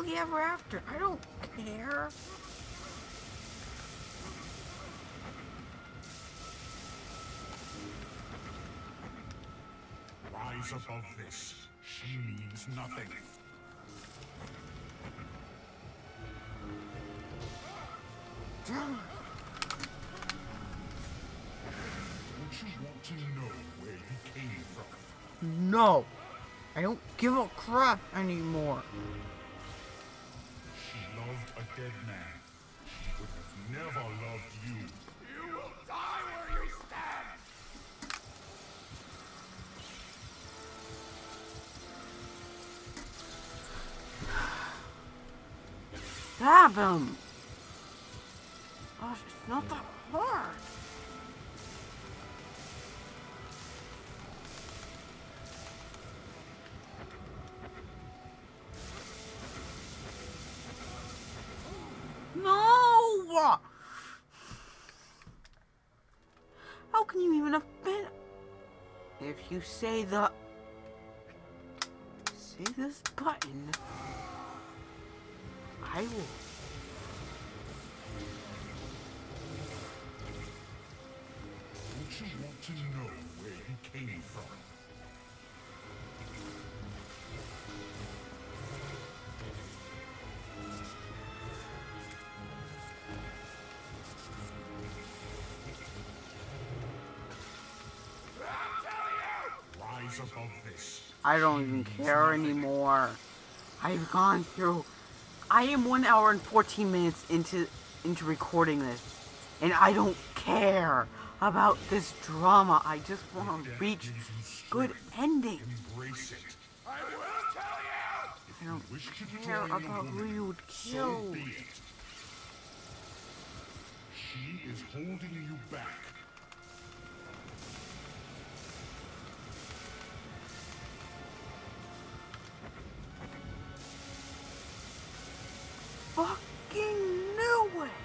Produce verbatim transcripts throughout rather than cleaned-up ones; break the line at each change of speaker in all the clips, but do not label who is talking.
happily ever after. I don't care.
Rise above this. She means nothing.
Damn.
Don't you want to know where you came from?
No. I don't give a crap anymore.
She loved a dead man. She would have never loved you. You will die where you stand!
Stab him. Gosh, it's not that hard. No! How can you even have been? If you say the... Say this button, I will...
Don't you want to know where you came from? Rise above this.
I don't even care anymore. I've gone through... I am one hour and fourteen minutes into into recording this, and I don't care about this drama. I just want to reach good ending.
Embrace it. I will tell you.
I don't
Wish to
care
join the
about who
woman,
you would
so
kill.
be it. She is holding you back.
Fucking knew it!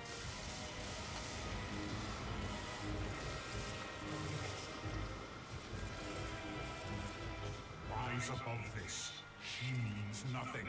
Rise above this. She means nothing.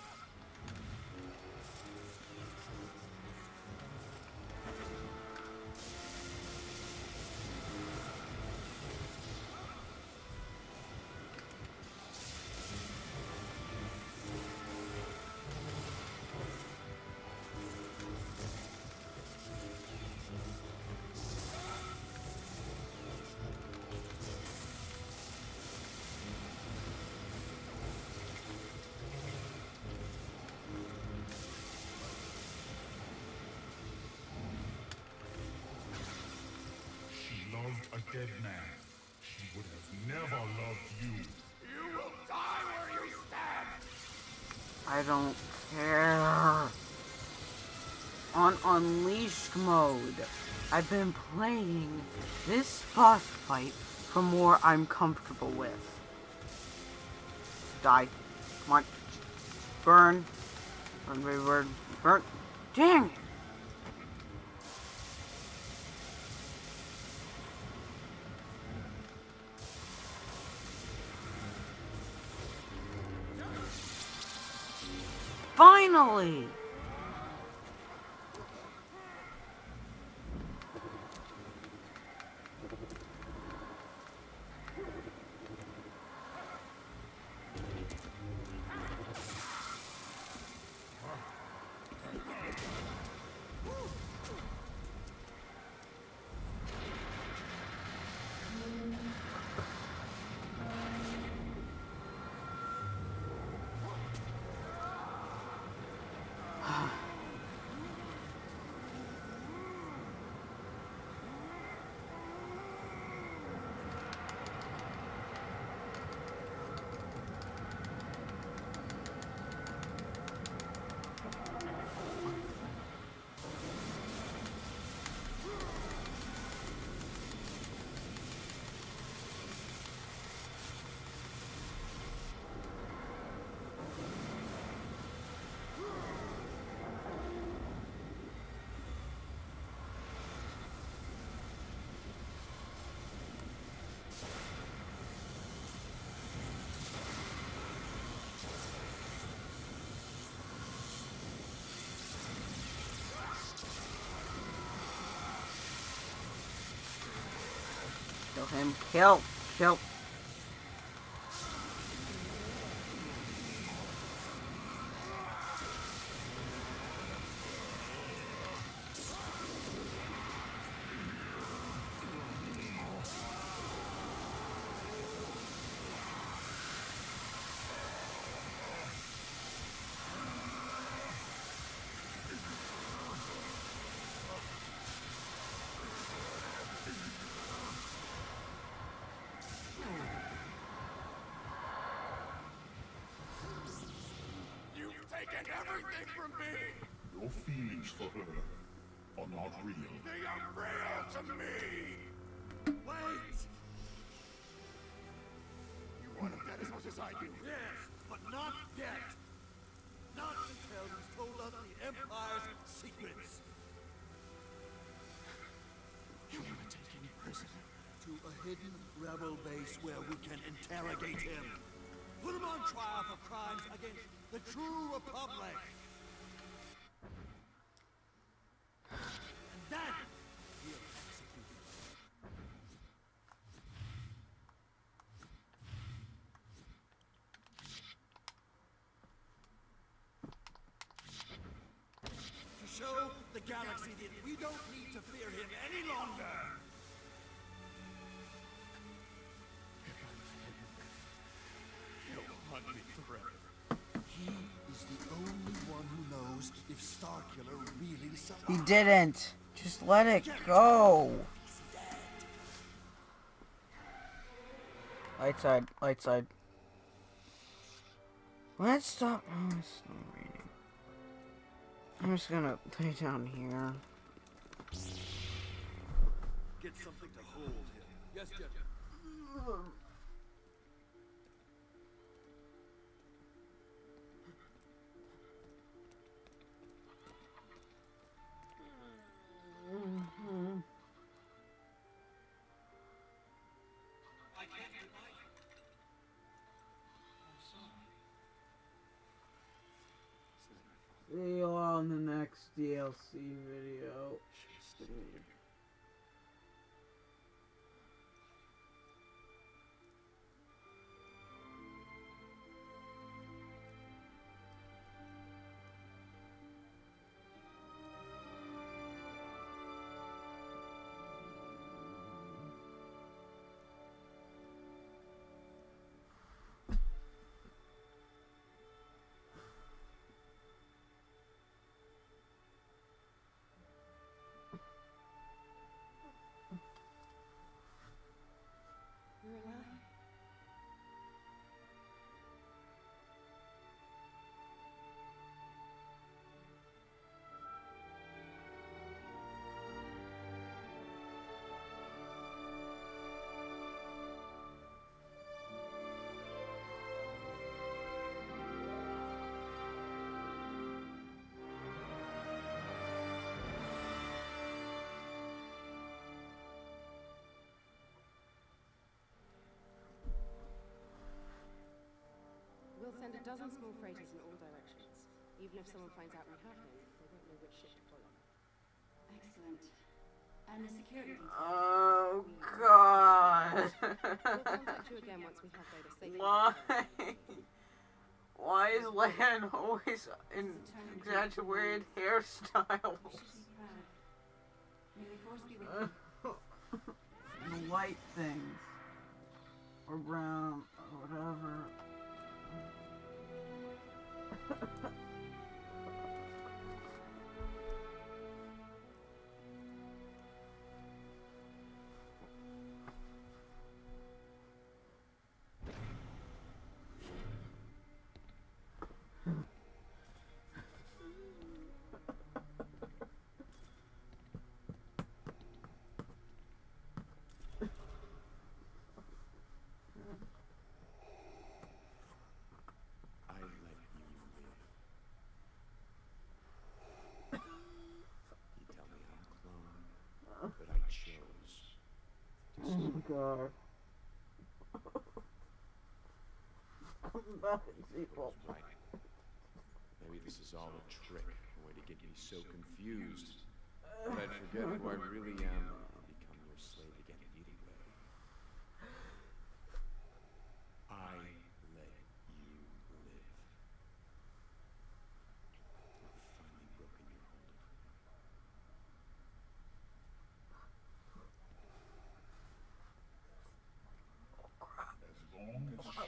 A dead man. She would have never loved you. You will die where you stand.
I don't care. On Unleashed mode, I've been playing this boss fight for more I'm comfortable with. Die. Come on. Burn. Burn, burn, burn. Burn. Dang it. Finally! Kill him. Kill. Kill.
Taken everything from me! Your feelings for her are not real. They are real to me! Wait! You want him dead as much as I do? Yes, but not yet! Not until he's told us the Empire's secrets! You want to take him prisoner to a hidden rebel base where we can interrogate him. Put him on trial for crimes against the true Republic. And then we'll execute him. To show the galaxy that we don't need to fear him any longer. Hunt me forever. He is the only one who knows if Starkiller really survived.
He didn't. Just let it go. Light side. Light side. Let's stop. Oh, it's not reading. I'm just gonna lay down here.
Get something to hold him. Yes, General.
See you on the next D L C video.
You're alive. We'll send a dozen small freighters in all directions. Even if someone finds out we have him, they won't know which ship to follow. Excellent. And the security detail?
Oh, God.
We'll contact you again once we have Vader safely.
Why? Why is Lan always in exaggerated hairstyles? The white things. Or brown, or whatever. Oh God.
Right. Maybe this is all a trick, a way to get me so confused that I'd forget who I really am and become your slave again either way.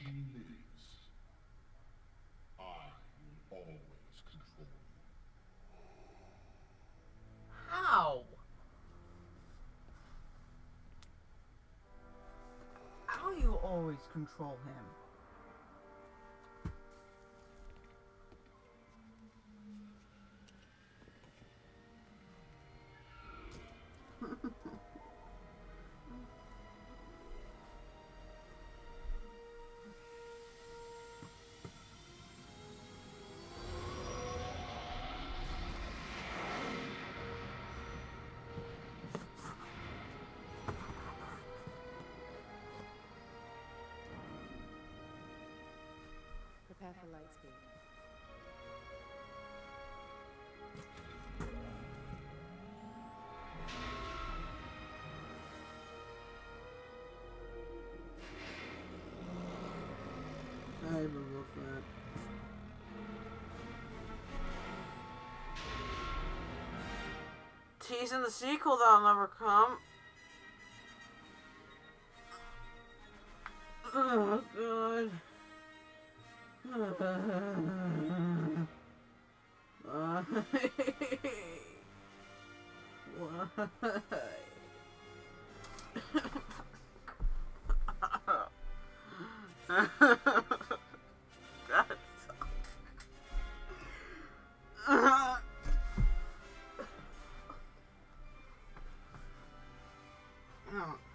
he lives, I will always control you.
How? How do you always control him?
Prepare for light speed.
I remember that. Teasing the sequel that'll never come. Oh god. Why? That's...